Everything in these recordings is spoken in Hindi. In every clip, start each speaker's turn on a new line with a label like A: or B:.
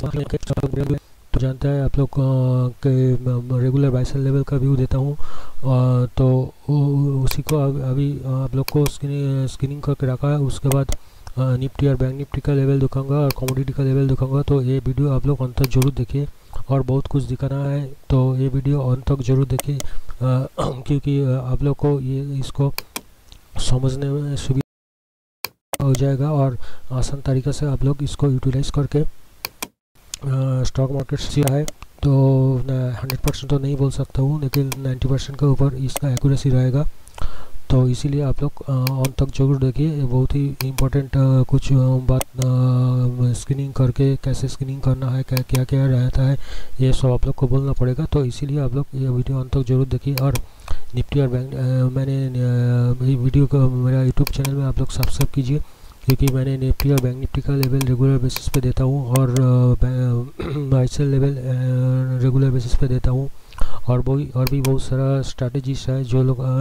A: तो जानता है आप लोग के रेगुलर बाय सेल लेवल का व्यू देता हूँ। तो उसी को अभी आप लोग को स्क्रीनिंग करके रखा है। उसके बाद निफ्टी और बैंक निफ्टी का लेवल दिखाऊंगा और कमोडिटी का लेवल दिखाऊंगा। तो ये वीडियो आप लोग अंत तक जरूर देखिए और बहुत कुछ दिखाना है, तो ये वीडियो अंत तक जरूर देखिए क्योंकि आप लोग को ये इसको समझने में सुविधा हो जाएगा और आसान तरीक़े से आप लोग इसको यूटिलाइज करके स्टॉक मार्केट से है। तो 100% तो नहीं बोल सकता हूँ, लेकिन 90% के ऊपर इसका एक्यूरेसी रहेगा। तो इसीलिए आप लोग अंत तक जरूर देखिए। बहुत ही इम्पोर्टेंट कुछ बात स्क्रीनिंग करके कैसे स्क्रीनिंग करना है, क्या क्या रहता है, ये सब आप लोग को बोलना पड़ेगा। तो इसीलिए आप लोग ये वीडियो अंत तक जरूर देखिए। और निफ्टी और बैंक मैंने वीडियो को मेरा यूट्यूब चैनल में आप लोग सब्सक्राइब कीजिए, क्योंकि मैंने निफ्टी और बैंक निफ्टी का लेवल रेगुलर बेसिस पे देता हूँ और buy sell level regular basis पे देता हूँ। और भी बहुत सारा स्ट्रैटेजीज है जो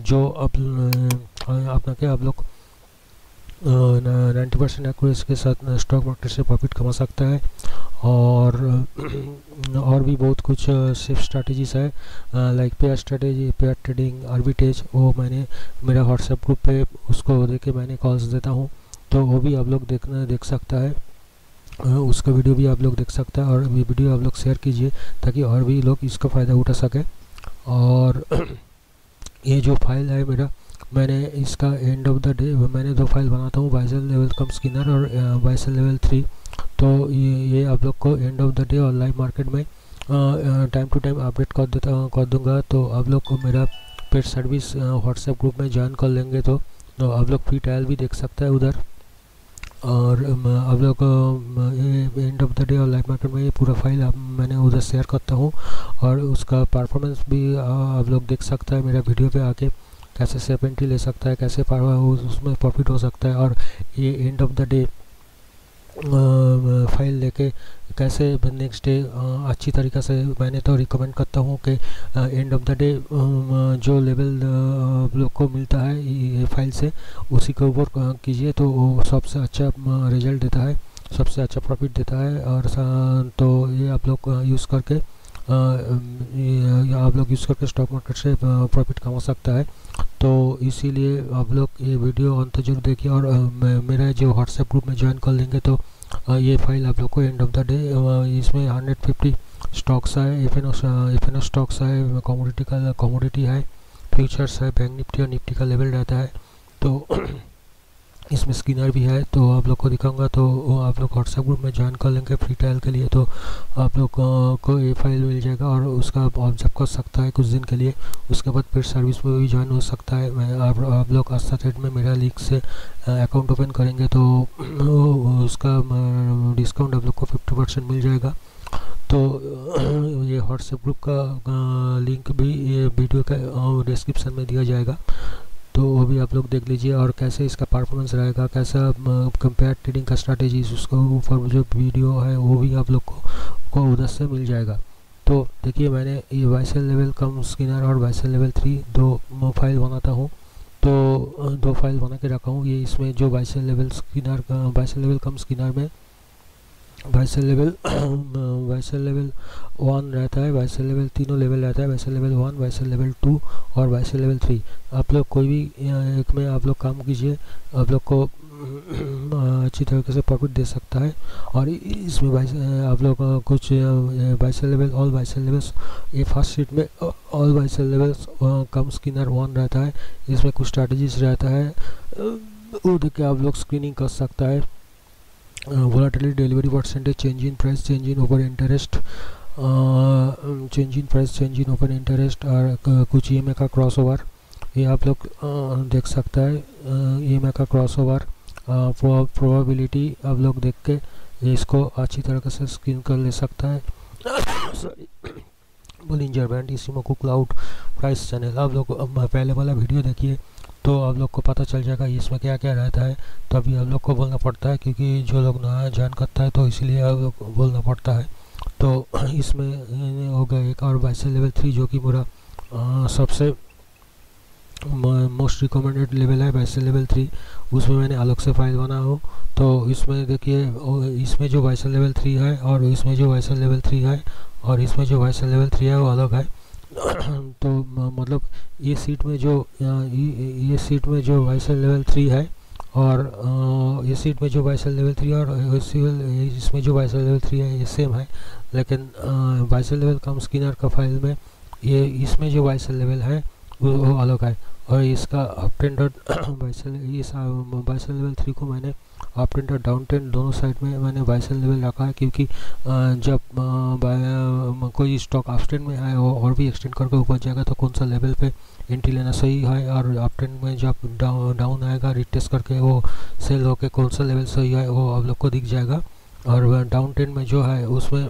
A: आप लोग 90% एक्यूरेसी के साथ स्टॉक मार्केट से प्रॉफिट कमा सकता है। और भी बहुत कुछ सेफ स्ट्रैटेजीज है like pair strategy, pair trading, arbitrage. वो मैंने मेरा व्हाट्सएप ग्रुप पे उसको देके मैंने कॉल्स देता हूँ, तो वो भी आप लोग देख सकता है। उसका वीडियो भी आप लोग देख सकता है और ये वीडियो आप लोग शेयर कीजिए ताकि और भी लोग इसका फ़ायदा उठा सके। और ये जो फाइल है मेरा, मैंने इसका एंड ऑफ द डे मैंने 2 फाइल बनाता हूँ, बाय सेल लेवल कम स्किनर और बाय सेल लेवल 3। तो ये आप लोग को एंड ऑफ द डे और लाइव मार्केट में टाइम टू टाइम अपडेट कर दूँगा। तो आप लोग को मेरा पेड सर्विस व्हाट्सएप ग्रुप में ज्वाइन कर लेंगे तो आप लोग फ्री ट्रायल भी देख सकते हैं उधर। और आप लोग एंड ऑफ द डे और लाइव मार्केट में ये पूरा फाइल मैंने उधर शेयर करता हूँ और उसका परफॉर्मेंस भी आप लोग देख सकता है मेरा वीडियो पे आके, कैसे सेफ एंट्री ले सकता है, कैसे उसमें प्रॉफिट हो सकता है। और ये end of the day file लेके कैसे नेक्स्ट डे अच्छी तरीक़े से, मैंने तो रिकमेंड करता हूँ कि एंड ऑफ द डे जो लेवल आप लोग को मिलता है ये फाइल से उसी के ऊपर कीजिए, तो वो सबसे अच्छा रिजल्ट देता है, सबसे अच्छा प्रॉफिट देता है। और तो ये आप लोग यूज़ करके स्टॉक मार्केट से प्रॉफिट कमा सकता है। तो इसीलिए आप लोग ये वीडियो अंत जरूर देखिए और मेरा जो व्हाट्सएप ग्रुप में ज्वाइन कर लेंगे तो ये फाइल आप लोग को एंड ऑफ द डे इसमें 150 स्टॉक्स है, एफ स्टॉक्स है, कमोडिटी है, फ्यूचर्स है, बैंक निफ्टी और निफ्टी का लेवल रहता है। तो इसमें स्किनर भी है, तो आप लोग को दिखाऊंगा। तो आप लोग व्हाट्सएप ग्रुप में ज्वाइन कर लेंगे फ्री ट्रायल के लिए, तो आप लोग को ये फाइल मिल जाएगा और उसका ऑब्जर्व कर सकता है कुछ दिन के लिए। उसके बाद फिर सर्विस में भी ज्वाइन हो सकता है। आप लोग आस्था ट्रेड में मेरा लिंक से अकाउंट ओपन करेंगे तो उसका डिस्काउंट आप लोग को 50% मिल जाएगा। तो ये व्हाट्सएप ग्रुप का लिंक भी ये वीडियो का डिस्क्रिप्शन में दिया जाएगा, तो वो भी आप लोग देख लीजिए। और कैसे इसका परफॉर्मेंस रहेगा, कैसा कंपेयर ट्रेडिंग का स्ट्रैटेजीज, उसको ऊपर जो वीडियो है वो भी आप लोग को उधर से मिल जाएगा। तो देखिए मैंने ये बाय सेल लेवल कम स्किनर और बाय सेल लेवल 3 2 फाइल बनाता हूँ, तो 2 फाइल बना के रखा हूँ। ये इसमें जो बाय सेल लेवल कम स्किनर में बाय सेल लेवल 1 रहता है, बाय सेल लेवल तीनों लेवल रहता है, buy sell level 1, buy sell level 2 और बाय सेल लेवल 3। आप लोग कोई भी एक में आप लोग काम कीजिए, आप लोग को अच्छी तरीके से प्रॉफिट दे सकता है। और इसमें आप लोग कुछ buy sell level all buy sell levels, ये फर्स्ट शीट में all buy sell levels cum screener 1 रहता है। इसमें कुछ स्ट्रैटेजीज रहता है, वो देख के आप लोग स्क्रीनिंग कर सकता है। Volatility, delivery percentage, change in price, change in open interest, change in price, change in open interest और कुछ ईएमआई का क्रॉसओवर, ये आप लोग देख सकता है। ईएमआई का क्रॉसओवर प्रोबेबिलिटी आप लोग देख के इसको अच्छी तरीके से स्क्रीन कर ले सकता है। Sorry, Bollinger band, Ichimoku cloud price channel, आप लोग पहले वाला वीडियो देखिए तो आप लोग को पता चल जाएगा इसमें क्या क्या रहता है। तो अभी आप लोग को बोलना पड़ता है क्योंकि जो लोग नया ज्वाइन करता है तो इसलिए आप लोग को बोलना पड़ता है। तो इसमें हो गया एक और बाय सेल लेवल 3 जो कि मेरा सबसे मोस्ट रिकमेंडेड लेवल है बाइसेल लेवल 3, उसमें मैंने अलग से फाइल बना हो। तो इसमें देखिए इसमें जो बाइसेल लेवल 3 है और इसमें जो बाइसेल लेवल 3 है और इसमें जो बाइसेल लेवल 3 है वो अलग है। तो मतलब ये सीट में जो बाइसेल लेवल 3 है और ये सीट में जो बाइसेल लेवल 3 और इसमें जो बाइसेल लेवल 3 है ये सेम है, लेकिन बाइसेल लेवल कम स्किनर का फाइल में ये इसमें जो बाइसेल लेवल है वो अलग है। और इसका अप टेंड और बाइसेल लेवल 3 को मैंने अप टेंड और डाउन टेंड दोनों साइड में मैंने बाइसेल लेवल रखा है, क्योंकि जब कोई स्टॉक अप टेंड में है वो और भी एक्सटेंड करके ऊपर जाएगा तो कौन सा लेवल पे एंट्री लेना सही है, और अप टेंड में जब डाउन आएगा रिटेस्ट करके वो सेल होके कौन सा लेवल सही है वो आप लोग को दिख जाएगा। और डाउन टेंड में जो है उसमें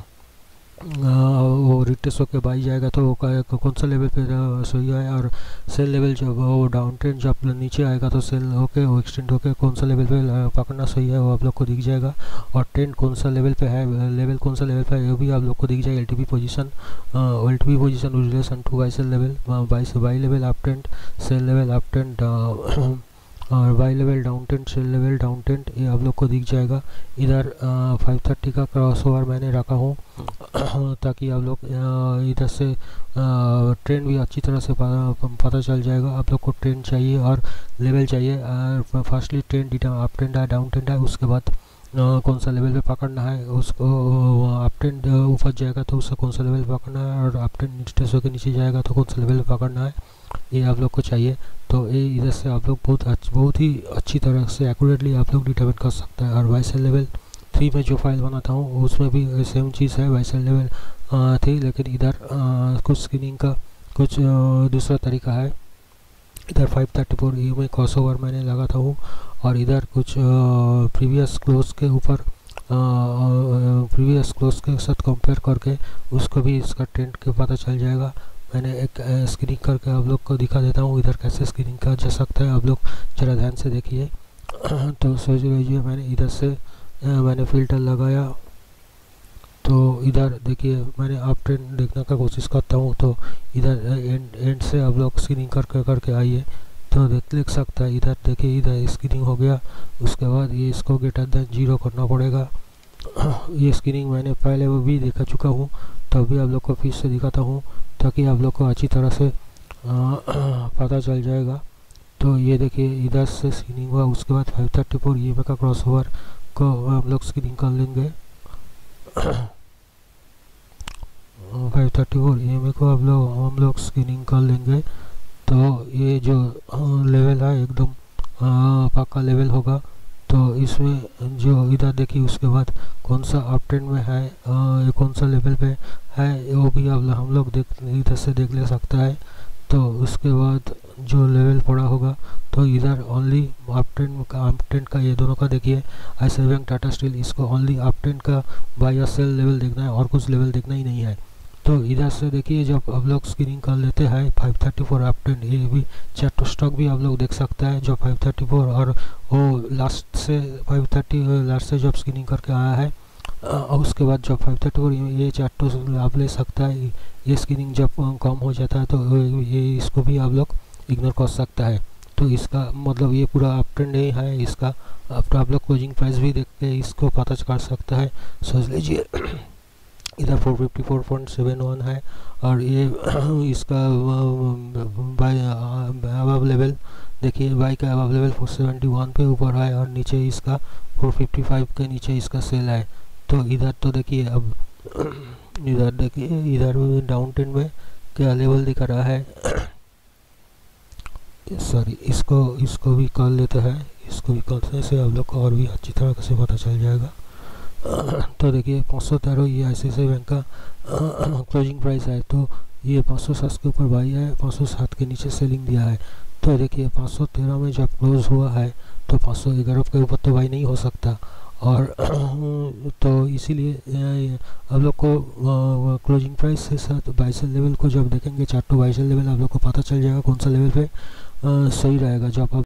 A: वो रिटेस्ट होके बाई जाएगा तो वो कौन सा लेवल पे सही है, और सेल लेवल जब वो डाउन ट्रेंड जब नीचे आएगा तो सेल होके वो एक्सटेंड होके कौन सा लेवल पे पकड़ना सही है वो आप लोग को दिख जाएगा। और ट्रेंड कौन सा लेवल पे है, लेवल कौन सा लेवल पे है वो भी आप लोग को दिख जाएगा। LTP position relation to buy sell level, buy level up trend, sell level up trend और buy level down trend, sell level down trend, ये आप लोग को दिख जाएगा। इधर 530 का क्रॉसओवर मैंने रखा हूँ ताकि आप लोग इधर से ट्रेंड भी अच्छी तरह से पता चल जाएगा। आप लोग को ट्रेंड चाहिए और लेवल चाहिए। फर्स्टली ट्रेंड अप ट्रेंड है, डाउन ट्रेंड है, उसके बाद कौन सा लेवल पे पकड़ना है उसको। अप ट्रेंड ऊपर जाएगा तो उससे कौन सा लेवल पे पकड़ना है, और अप ट्रेंड नीचे होकर नीचे जाएगा तो कौन सा लेवल पे पकड़ना है, ये आप लोग को चाहिए। तो ये इधर से आप लोग बहुत ही अच्छी तरह से एक्यूरेटली आप लोग डिटरमाइन कर सकते हैं। और बाइसेल लेवल 3 में जो फाइल बनाता हूँ उसमें भी सेम चीज़ है, बाइसेल लेवल 3, लेकिन इधर कुछ स्क्रीनिंग का कुछ दूसरा तरीका है। इधर 534 ई में क्रॉसओवर मैंने लगाता हूँ और इधर कुछ प्रीवियस क्लोज के ऊपर प्रीवियस क्लोज के साथ कंपेयर करके उसको भी इसका ट्रेंड के पता चल जाएगा। मैंने एक स्क्रीनिंग करके आप लोग को दिखा देता हूँ इधर कैसे स्क्रीनिंग किया जा सकता है, आप लोग ज़रा ध्यान से देखिए। तो सोच लीजिए मैंने इधर से मैंने फ़िल्टर लगाया, तो इधर देखिए मैंने अप ट्रेंड देखने का कोशिश करता हूँ, तो इधर एंड से आप लोग स्क्रीनिंग करके आइए तो देख सकता है। इधर देखिए इधर स्क्रीनिंग हो गया, उसके बाद ये इसको ग्रेटर देन 0 करना पड़ेगा। ये स्क्रीनिंग मैंने पहले वो भी देखा चुका हूँ, तो अभी आप लोग को फिर से दिखाता हूँ ताकि आप लोग को अच्छी तरह से पता चल जाएगा। तो ये देखिए इधर से स्क्रीनिंग हुआ, उसके बाद 534 ई का क्रॉसओवर को हम लोग स्क्रीनिंग कर लेंगे। 534 ई को हम लोग स्क्रीनिंग कर लेंगे। तो ये जो लेवल है एकदम पक्का लेवल होगा। तो इसमें जो इधर देखिए उसके बाद कौन सा अप ट्रेंड में है, कौन सा लेवल पे है वो भी हम लोग इधर से देख ले सकता है। तो उसके बाद जो लेवल पड़ा होगा तो इधर ओनली अप ट्रेंड का ये दोनों का देखिए। ऐसे बैंक टाटा स्टील इसको ओनली अप ट्रेंड का बाय या सेल लेवल देखना है और कुछ लेवल देखना ही नहीं है। तो इधर से देखिए जब आप लोग स्क्रीनिंग कर लेते हैं 534 अप ट्रेंड, ये भी चार्ट स्टॉक भी आप लोग देख सकता है जो 534 और वो लास्ट से 530 लास्ट से जब स्क्रीनिंग करके आया है। और उसके बाद जब 534 ये चार्ट आप ले सकता है। ये स्क्रीनिंग जब कम हो जाता है तो ये इसको भी आप लोग इग्नोर कर सकता है। तो इसका मतलब ये पूरा अप ट्रेंड ही है। इसका आप लोग क्लोजिंग प्राइस भी देख के इसको पता कर सकता है। सोच लीजिए इधर 454.71 है और ये इसका बाय अबव लेवल देखिए, बाई का अबव लेवल 471 पे ऊपर है और नीचे इसका 455 के नीचे इसका सेल है। तो इधर तो देखिए अब इधर देखिए इधर डाउन ट्रेंड में क्या लेवल दिख रहा है। सॉरी इसको भी कर लेते हैं, इसको भी करने से आप लोग को और भी अच्छी तरह से पता चल जाएगा। तो देखिए 513 ये ICICI बैंक का क्लोजिंग प्राइस है। तो ये 507 के ऊपर बाई है, 507 के नीचे सेलिंग दिया है। तो देखिए 513 में जब क्लोज हुआ है तो 511 के ऊपर तो बाई नहीं हो सकता। और तो इसीलिए आप लोग को क्लोजिंग प्राइस के साथ बाइसेल लेवल को जब देखेंगे चार्ट टू बाइसेल लेवल आप लोग को पता चल जाएगा कौन सा लेवल पे सही रहेगा। जब आप